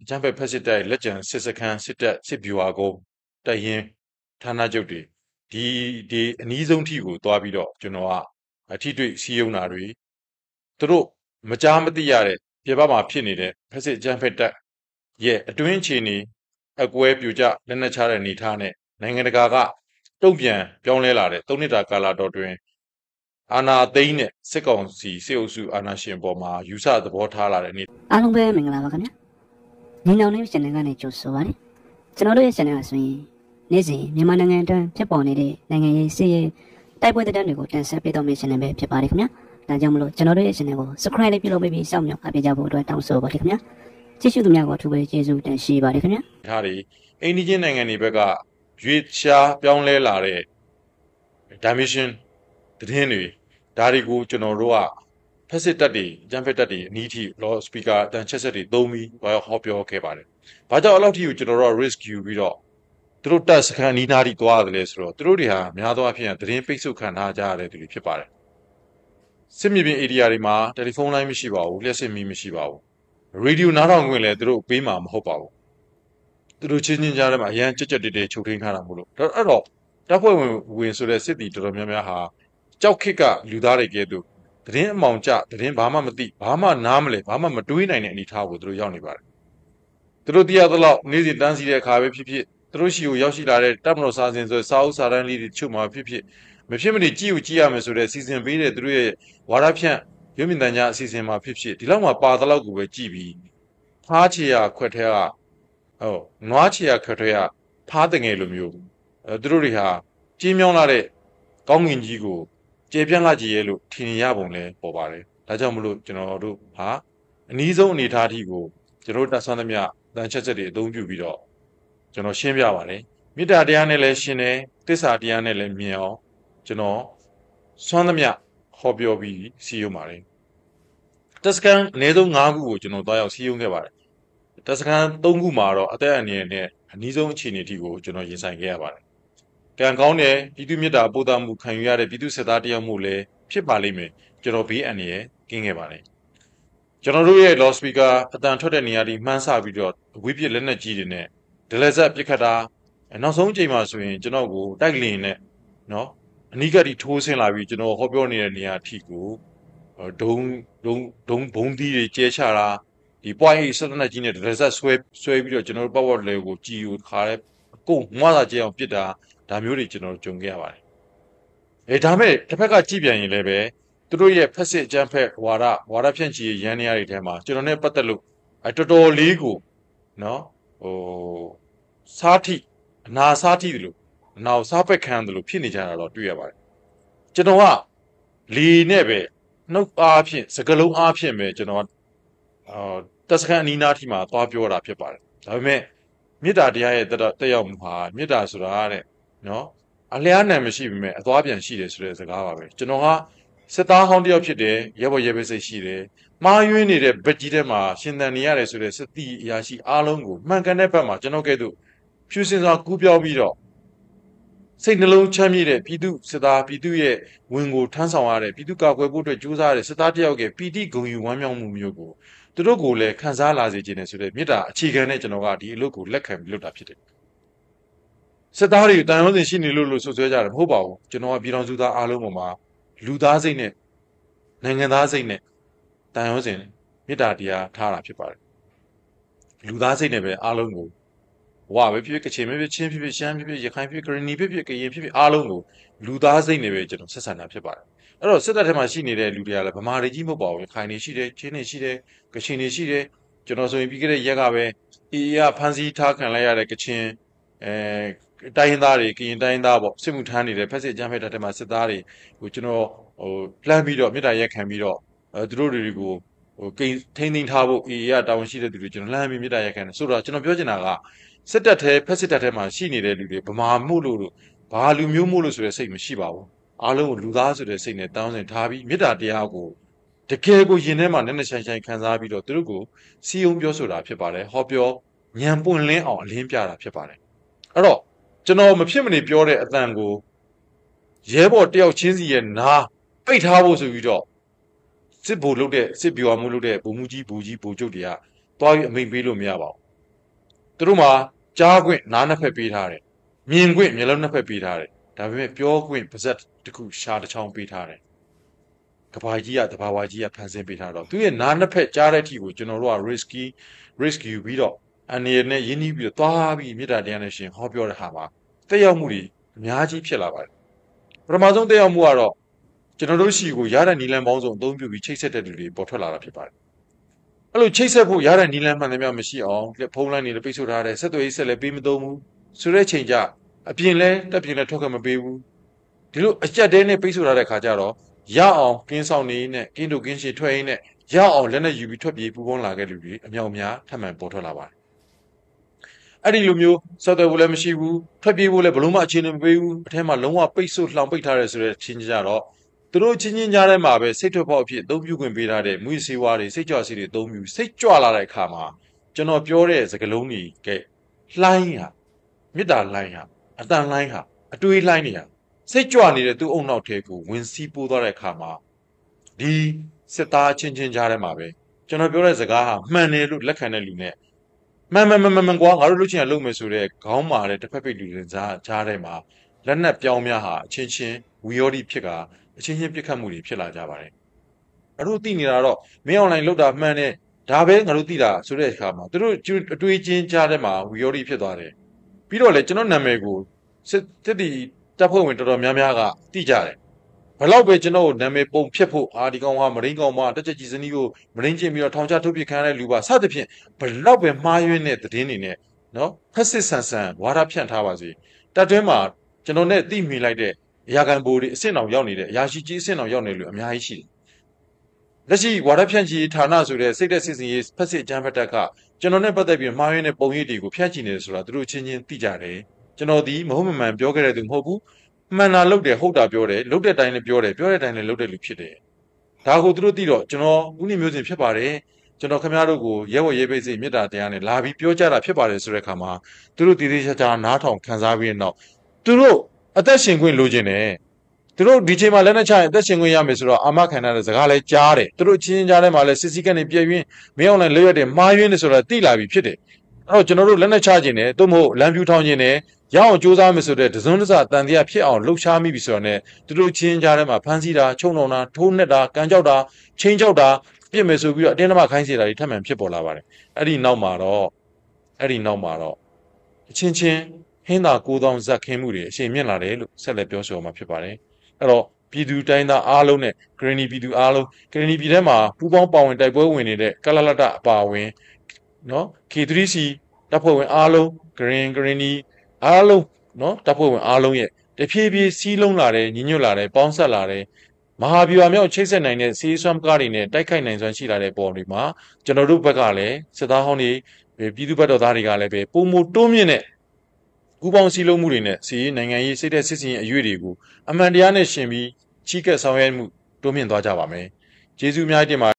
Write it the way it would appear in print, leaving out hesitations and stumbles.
အကြမ်းဖက်ဖက်စစ်တပ်လက်ကျန်စစ်စခန်းစစ်တပ်စစ်ဗျူဟာကုန်းတပ်ရင်းဌာနချုပ်တွေဒီအနည်းဆုံးထိကိုသွားပြီးတော့ကျွန်တော်ကအထိတွေ့စီးရုံးတာတွေသူတို့မကြားမသိရတဲ့ပြပမှာဖြစ်နေတဲ့ဖက်စစ်အကြမ်းဖက်တပ်ရဲ့အတွင်းအခြေအနေအကွဲပြိုကျလက်နက်ချတဲ့အနေထားနဲ့နိုင်ငံတကာကတုံ့ပြန်ပြောင်းလဲလာတဲ့၃နှစ်တာကာလတော်တွင်အာဏာသိမ်းတဲ့စစ်ကောင်စီစစ်အုပ်စုအာဏာရှင်ပေါ်မှာယူဆသဘောထားလာတဲ့အနေအားလုံးပဲမင်္ဂလာပါခင်ဗျာညီနောင်လေး channel ကနေကြိုဆိုပါရစေကျွန်တော်တို့ရဲ့ channel ကဆိုရင်နေ့စဉ်မြန်မာနိုင်ငံအတွင်းဖြစ်ပေါ်နေတဲ့နိုင်ငံရေးစစ်ရေးတိုက်ပွဲသတင်းတွေကိုတင်ဆက်ပေးတော့မယ့် channel ပဲဖြစ်ပါတယ်ခင်ဗျာဒါကြောင့်မလို့ကျွန်တော်တို့ရဲ့ channel ကို subscribe လေးပြုလုပ်ပေးပြီးစောင့်မျှော်အားပေးကြဖို့အတွက်တောင်းဆိုပါတယ်ခင်ဗျာကြည့်ရှုသူများကိုအထူးပဲကျေးဇူးတင်ရှိပါတယ်ခင်ဗျာဒါတွေအိန္ဒိယနိုင်ငံတွေဘက်ကရွေးရှားပြောင်းလဲလာတဲ့ dimension သတင်းတွေဒါတွေကိုကျွန်တော်တို့ကဖက်စစ်တပ်တွေအကြမ်းဖက်တပ်တွေအနည်းထိ law speaker အတန်ချက်ဆက်တွေသုံးပြီးဟောပြောခဲ့ပါတယ်။ဘာကြောင့်အဲ့လောက်ထိကိုကျွန်တော်တို့ risk ယူပြီးတော့သူတို့တပ်စခန်းအနီးနားထိသွားရတယ်လဲဆိုတော့သူတို့တွေဟာများသောအားဖြင့်သတင်းပိတ်ဆို့ခံထားကြရတဲ့သူတွေဖြစ်ပါတယ်။စစ်မြေပြင် area တွေမှာတယ်လီဖုန်းလိုင်းမရှိပါဘူးလျှက်စစ်မီးမရှိပါဘူး။ရေဒီယိုနားထောင်ခွင့်လည်းသူတို့ပေးမှာမဟုတ်ပါဘူး။သူတို့ချင်းချင်းကြားထဲမှာအရန်ကြက်ကြက်တဲတဲချုပ်ထိန်းထားတာမို့လို့အဲ့တော့တပ်ဖွဲ့ဝင်ဆိုတဲ့စစ်တီတော်တော်များများဟာကြောက်ခစ်ကလူသားတွေကဲ့သို့သတင်းအမောင်ကျသတင်းဘာမှမသိဘာမှနားမလဲဘာမှမတွေးနိုင်တဲ့အနေအထားကိုသူတို့ရောက်နေပါတယ်သူတို့တရားသလောက်နေ့စဉ်တန်းစီတဲ့အခါပဲဖြစ်ဖြစ်သူတို့ရှိကိုရောက်ရှိလာတဲ့တပ်မတော်စာစဉ်ဆိုစာအုပ်စာတမ်းလေးတွေချုပ်မှာဖြစ်ဖြစ်မဖြစ်မနေကြည့်ရမယ်ဆိုတဲ့စီစဉ်ပေးတဲ့သူတို့ရဲ့ဝါဒဖြန့်ရုပ်မြင်သံကြားအစီအစဉ်မှာဖြစ်ဖြစ်ဒီလောက်မှပါသလောက်ကိုပဲကြည့်ပြီးဖားချေရခွက်ထဲကနွားချေရခွက်ထဲကဖားတငယ်လိုမျိုးသူတို့တွေဟာကြီးမြောင်းလာတဲ့ကောင်းကင်ကြီးကိုကျေပြန့်လာကြည်ရဲ့လို့ထင်ရပုံလဲပေါ်ပါတယ်။ဒါကြောင့်မလို့ကျွန်တော်တို့ဟာအနည်းဆုံးအနေအထားအထိကိုကျွန်တော်တို့တတ်ဆွမ်းသမျှတန်ချက်ချက်တွေအသုံးပြုပြီးတော့ကျွန်တော်ရှင်းပြပါတယ်။မေတ္တာတရားနဲ့လည်းရှင်းတယ်။သစ္စာတရားနဲ့လည်းမြင်အောင်ကျွန်တော်ဆွမ်းသမျှဟောပြောပြီးစီယုံပါတယ်။တက်စကန်အနည်းဆုံး၅ခုကိုကျွန်တော်တွားရောက်စီယုံခဲ့ပါတယ်။တက်စကန်၃ခုမှာတော့အသက်အန္တရာယ်နဲ့အနည်းဆုံးအခြေအနေအထိကိုကျွန်တော်ရင်ဆိုင်ခဲ့ရပါတယ်ကံကောင်းတဲ့ပြည်သူမြတ်တာပို့တာမှုခံယူရတဲ့ပြည်သူစစ်သားတယောက်မို့လဲဖြစ်ပါလိမ့်မယ်ကျွန်တော်ဘေးအန္တရာယ်ကင်းခဲ့ပါတယ်ကျွန်တော်တို့ရဲ့ law speaker အတန်ထွက်တဲ့နေရာဒီမှန်းဆပြီးတော့အဝေးပြစ်လက်နက်ကြီးတွေနဲ့ဒလဇက်ပြစ်ခတ်တာနောက်ဆုံးအချိန်မှာဆိုရင်ကျွန်တော်ကိုတိုက်လင်နဲ့နော်အနီးကပ်ဒီထိုးဆင်းလာပြီးကျွန်တော်ဟောပြောနေတဲ့နေရာအထိကိုဒုံဘုံသီးတွေကျဲချတာဒီ point 8စက်လက်ကြီးနဲ့ဒလဇက်ဆွဲပြီးတော့ကျွန်တော်တို့ပတ်ဝတ်လေကိုကြီးကိုခါတဲ့ကိုမွားတာကျဲအောင်ပြစ်တာဒါမျိုးတွေကျွန်တော်ကြုံခဲ့ရပါတယ်ဒါမဲ့တစ်ဖက်ကကြည့်ပြန်ရင်လည်းပဲသူတို့ရဲ့ဖက်စစ်အကြမ်းဖက်ဝါဒဖြန့်ချီရန်နေရတွေထဲမှာကျွန်တော်နဲ့ပတ်သက်လို့တော်တော်လေးကိုနော်စားထိအနာစားထိတယ်လို့အနာကိုစားပက်ခံတယ်လို့ဖြစ်နေကြတာတော့တွေ့ရပါတယ်ကျွန်တော်ကလေနဲ့ပဲနှုတ်အားဖြင့်စကလုံးအားဖြင့်ပဲကျွန်တော်တက်စခန်းအနီးနားထိမှာသွားပြောတာဖြစ်ပါတယ်ဒါပေမဲ့မေတ္တာတရားရဲ့တက်ရောက်မှုဟာမေတ္တာဆိုတာတဲ့နော်အလျားနံမရှိပေမဲ့အသွားပြန်ရှိတယ်ဆိုတဲ့စကားပါပဲကျွန်တော်ကစစ်သားဟောင်းတယောက်ဖြစ်တယ်ရဲဘော်ရဲဘဲစိတ်ရှိတယ်မှားယွင်းနေတဲ့ဘက်ကြီးထဲမှာရှင်သန်နေရတယ်ဆိုတဲ့စစ်တီအရာရှိအားလုံးကိုမှန်ကန်တဲ့ဘက်မှာကျွန်တော်ကဲ့သို့ဖြူစင်စွာကူးပြောင်းပြီးတော့စိတ်နှလုံးချမ်းမြေ့တဲ့ပြည်သူစစ်သားပြည်သူရဲ့ဝင်ကိုထမ်းဆောင်ရတဲ့ပြည်သူကာကွယ်ဖို့အတွက်ကြိုးစားရတဲ့စစ်သားတယောက်ကပီတိဂုဏ်ယူဝမ်းမြောက်မှုမျိုးကိုသူတို့ကိုလည်းခံစားလာစေခြင်းနဲ့ဆိုတဲ့မေတ္တာအခြေခံနဲ့ကျွန်တော်ကဒီအလုပ်ကိုလက်ခံပြီးလုပ်တာဖြစ်တယ်စစ်သားတွေတန်ရုံးစင်ရှိနေလို့ဆွဆွဲကြတယ်မဟုတ်ပါဘူးကျွန်တော်ကပြည်တော်စုသားအားလုံးပေါ်မှာလူသားစိတ်နဲ့နိုင်ငံသားစိတ်နဲ့တန်ရုံးစင်မေတ္တာတရားထားတာဖြစ်ပါတယ်လူသားစိတ်နဲ့ပဲအားလုံးကိုဝါပဲဖြစ်ကချင်ပဲဖြစ်ချင်းဖြစ်ရှမ်းဖြစ်ရခိုင်ဖြစ်ကရနီဖြစ်ကရင်ဖြစ်အားလုံးကိုလူသားစိတ်နဲ့ပဲကျွန်တော်ဆက်ဆံတာဖြစ်ပါတယ်အဲ့တော့စစ်တပ်ထဲမှာရှိနေတဲ့လူတွေကလည်းဗမာတွေကြီးမဟုတ်ပါဘူးခိုင်နေရှိတယ်ချင်းနေရှိတယ်ကချင်နေရှိတယ်ကျွန်တော်ဆိုရင်ပြီးခဲ့တဲ့ရက်ကပဲအေးဖန်စီထားခံလိုက်ရတဲ့ကချင်တိုင်းရင်းသားတွေကရင်တိုင်းရင်းသားပေါ့စစ်မှုထမ်းနေတဲ့ဖက်စစ်အကြမ်းဖက်တပ်ထဲမှာစစ်သားတွေကိုကျွန်တော်လှမ်းပြီးတော့မြေတားရက်ခံပြီးတော့သူတို့တွေကိုကိန်းထိန်းသိမ်းထားဖို့အေးတာဝန်ရှိတဲ့သူတွေကျွန်တော်လှမ်းပြီးမြေတားရက်ခံတယ်ဆိုတော့ကျွန်တော်ပြောချင်တာကစစ်တပ်ထဲဖက်စစ်တပ်ထဲမှာရှိနေတဲ့လူတွေဗမာမှုလို့ဘာလူမျိုးမှုလို့ဆိုတဲ့စိတ်မရှိပါဘူးအားလုံးကိုလူသားဆိုတဲ့စိတ်နဲ့တောင်းစင်ထားပြီးမြေတားတရားကိုတကယ်ကိုရင်ထဲမှာနဲ့ဆိုင်ခံစားပြီးတော့သူတို့ကိုစီယုံပြောဆိုတာဖြစ်ပါတယ်ဟောပြောညံပွင့်လင်းအောင်အလင်းပြတာဖြစ်ပါတယ်အဲ့တော့ကျွန်တော်မဖြစ်မနေပြောတဲ့အတန်ကိုရဲဘော်တယောက်ချင်းစီရဲ့နားပိတ်ထားဖို့ဆိုပြီးတော့စစ်ဘိုလ်လုပ်တဲ့စစ်ဗျူဟာမှုလုပ်တဲ့ဗိုလ်မှူးကြီးဗိုလ်ချုပ်တွေကတွားပြီးအမိန့်ပေးလို့မရပါဘူးသူတို့မှာကြားခွင့်နားနှစ်ဖက်ပေးထားတယ်မြင်ခွင့်မျက်လုံးနှစ်ဖက်ပေးထားတယ်ဒါပေမဲ့ပြောခွင့်ပါဇက်တစ်ခုရှားတစ်ချောင်းပေးထားတယ်ကဘာကြီးကတဘာဝကြီးကဖန်ဆင်းပေးထားတော့သူရဲ့နားနှစ်ဖက်ကြားတဲ့အထိကိုကျွန်တော်တို့က risk ယူပြီးတော့အနေနဲ့ရင်းနှီးပြီးတော့သွားပြီးမေတ္တာတရားနဲ့ရှင်ဟောပြောတဲ့ဟာမှာတက်ရောက်မှုတွေအများကြီးဖြစ်လာပါတယ်ပထမဆုံးတက်ရောက်မှုကတော့ကျွန်တော်တို့ရှိကိုရတဲ့နီလန်ပေါင်းစုံအသုံးပြုပြီးချိတ်ဆက်တဲ့လူတွေပေါ်ထွက်လာတာဖြစ်ပါတယ်အဲ့လိုချိတ်ဆက်ဖို့ရတဲ့နီလန်မှန်တယ်များမရှိအောင်ဖုန်းလိုင်းတွေပိတ်ဆို့ထားတယ်ဆက်သွယ်ရေးဆက်လည်းပေးမသုံးဘူးဆိုတဲ့ချိန်ကျအပြင်လဲတက်ပြင်လဲထွက်ခွင့်မပေးဘူးဒီလိုအကြက်တဲနဲ့ပိတ်ဆို့ထားတဲ့ခါကျတော့ရအောင်ကင်းဆောင်နေနဲ့ကင်းတို့ကင်းရှည်ထွက်ရင်းနဲ့ရအောင်လက်နဲ့ယူပြီးထွက်ပြေးပူပေါင်းလာခဲ့လူတွေအမြောက်များထပ်မံပေါ်ထွက်လာပါတယ်အဲ့ဒီလိုမျိုးဆက်သွယ်ဖို့လည်းမရှိဘူးထွက်ပြေးဖို့လည်းဘလုံးမအခြေအနေမပေးဘူးအထက်မှာလုံးဝပိတ်ဆို့လှောင်ပိတ်ထားတယ်ဆိုတဲ့ချင်းကြတော့သူတို့ချင်းချင်းကြားထဲမှာပဲစိတ်ထွက်ပေါက်အဖြစ်အသုံးပြုခွင့်ပေးထားတဲ့မွေးစေးဝါးတွေစိတ်ကြွစေးတွေအသုံးပြုစိတ်ကြွလာတဲ့အခါမှာကျွန်တော်ပြောတဲ့စကားလုံးတွေကလှိုင်းဟာမေတ္တာလှိုင်းဟာအတန်လှိုင်းဟာအတွေးလှိုင်းတွေဟာစိတ်ကြွနေတဲ့သူ့အုံနောက်ထဲကိုဝင်စီးပိုးသွားတဲ့အခါမှာဒီစစ်သားချင်းချင်းကြားထဲမှာပဲကျွန်တော်ပြောတဲ့စကားဟာမှန်တယ်လို့လက်ခံတဲ့လူနဲ့မှန်ကွာငါတို့လုပ်ချင်ရလုပ်မယ်ဆိုတဲ့ခေါင်းမာတဲ့တစ်ဖက်ဖိတ်လူတွေကြားထဲမှာလက်နက်ပြောင်းများဟာအချင်းချင်းဝီယောဒီဖြစ်ကအချင်းချင်းပြစ်ခတ်မှုတွေဖြစ်လာကြပါတယ်။အဲ့တို့သိနေတာတော့မင်းအွန်လိုင်းလောက်တာမှန်တယ်ဒါပဲငါတို့သိတာဆိုတဲ့အခါမှာသူတို့အတွေးချင်းကြားထဲမှာဝီယောဒီဖြစ်သွားတယ်။ပြီးတော့လေကျွန်တော်နာမည်ကိုစစ်တီတပ်ဖွဲ့ဝင်တော်တော်များများကသိကြတယ်။ဘလောက်ပဲကျွန်တော်နာမည်ပုံဖြစ်ဖို့ဒီကောင်ဟာမရင်းကောင်မတက်ချက်ကြီးစနီးကိုမရင်းချင်းပြီးတော့ထောင်ချထုတ်ပစ်ခံရတဲ့လူပါစသဖြင့်ဘလောက်ပဲမှားယွင်းတဲ့သတင်းတွေနဲ့နော်ဖက်စစ်ဆန်ဆန်ဝါဒဖြန့်ထားပါစေတပ်တွင်းမှာကျွန်တော်နဲ့သိမိလိုက်တဲ့အရာခံဘိုးတွေအဆင့်အောင်ရောက်နေတဲ့အရာရှိကြီးအဆင့်အောင်ရောက်နေလို့အများကြီးရှိတယ်လက်ရှိဝါဒဖြန့်ချီဌာနဆိုတဲ့စိတ်သက်စစ်စင်ရေးဖက်စစ်အကြမ်းဖက်တပ်ကကျွန်တော်နဲ့ပတ်သက်ပြီးမှားယွင်းတဲ့ပုံရိပ်တွေကိုဖြန့်ချီနေတယ်ဆိုတာသူတို့ချင်းချင်းသိကြတယ်ကျွန်တော်ဒီမဟုတ်မှန်ပြောခဲ့တဲ့သူမဟုတ်ဘူးမှန်တာလုပ်တယ်ဟုတ်တာပြောတယ်လုပ်တဲ့အတိုင်းလည်းပြောတယ်ပြောတဲ့အတိုင်းလည်းလုပ်တဲ့လူဖြစ်တယ်ဒါကိုသူတို့သိတော့ကျွန်တော်ဦးနေမျိုးစင်ဖြစ်ပါတယ်ကျွန်တော်ခင်ဗျားတို့ကိုရဲဝရဲပိတ်စိတ်မေတ္တာတရားနဲ့လာပြီးပြောကြတာဖြစ်ပါတယ်ဆိုတဲ့အခါမှာသူတို့တည်တည်ချာချာနားထောင်ခံစားပြီးတော့သူတို့အသက်ရှင်ခွင့်လိုချင်တယ်သူတို့ဒီချိန်မှာလက်နဲ့ချရင်အသက်ရှင်ခွင့်ရမယ်ဆိုတော့အာမခံရတဲ့စကားလဲကြားတယ်သူတို့ချင်းချင်းကြားထဲမှာလဲစစ်စည်းကနေပြည့်ရင်းမင်းအောင်လည်းလွတ်ရတယ်မှားယွင်းတယ်ဆိုတာသိလာပြီဖြစ်တယ်အဲ့တော့ကျွန်တော်တို့လက်နဲ့ချခြင်းနဲ့သို့မဟုတ်လမ်းပြူထောင်းခြင်းနဲ့ရအောင်စူးစမ်းမယ်ဆိုတဲ့ဒဇွန်းဒစတန်တရားဖြစ်အောင်လှုပ်ရှားမိပြီဆိုတော့ ਨੇ သူတို့ချင်းကြားထဲမှာဖမ်းဆီးတာချုံနှောင်တာထိုးနှက်တာကန်ကြောက်တာချင်းကြောက်တာပြစ်မယ်ဆိုပြီးတော့အတင်းအဓမ္မခိုင်းစေတာတွေထပ်မံဖြစ်ပေါ်လာပါတယ်အဲ့ဒီနောက်မှာတော့အချင်းချင်းဟင်းသာကိုးသောဇက်ခင်းမှုတွေအရှိန်မြင့်လာတယ်လို့ဆက်လက်ပြောဆိုမှာဖြစ်ပါတယ်အဲ့တော့ပြည်သူတိုင်းသားအားလုံးနဲ့ဂရနီပြည်သူအားလုံးဂရနီပြည်ထဲမှာပူးပေါင်းပါဝင်တိုက်ပွဲဝင်နေတဲ့ကလလတအပါဝင်နော် K3C တပ်ဖွဲ့ဝင်အားလုံးဂရနီအားလုံးနော်တပ်ဖွဲ့ဝင်အားလုံးရဲ့တဖြည်းဖြည်းစီးလုံးလာတဲ့ညီညွတ်လာတဲ့ပေါင်းဆက်လာတဲ့မဟာဗျူဟာမြောက်ချိတ်ဆက်နိုင်တဲ့စီးစွမ်းကားတွေနဲ့တိုက်ခိုက်နိုင်စွမ်းရှိလာတဲ့ပုံတွေမှာကျွန်တော်တို့ဘက်ကလည်းစစ်သားဟောင်းတွေပြည်သူ့ဘက်တော်သားတွေကလည်းပဲပုံမတိုးမြင့်တဲ့ကူပေါင်းစည်းလုံးမှုတွေနဲ့စီနိုင်ငံရေးစိတ်သက်စစ်စင်အရွေတွေကိုအမှန်တရားနဲ့ရှင်ပြီးချီးကပ်ဆောင်ရွက်မှုတိုးမြင့်သွားကြပါမယ်ကျေးဇူးအများကြီးတင်ပါ